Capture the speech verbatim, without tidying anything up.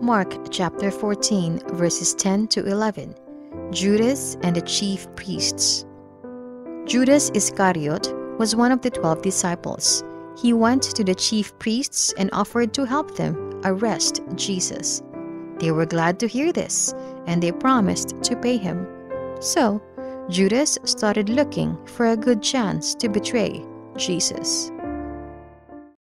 Mark chapter fourteen, verses ten to eleven. Judas and the chief priests. Judas Iscariot was one of the twelve disciples. He went to the chief priests and offered to help them arrest Jesus. They were glad to hear this, and they promised to pay him. So, Judas started looking for a good chance to betray Jesus.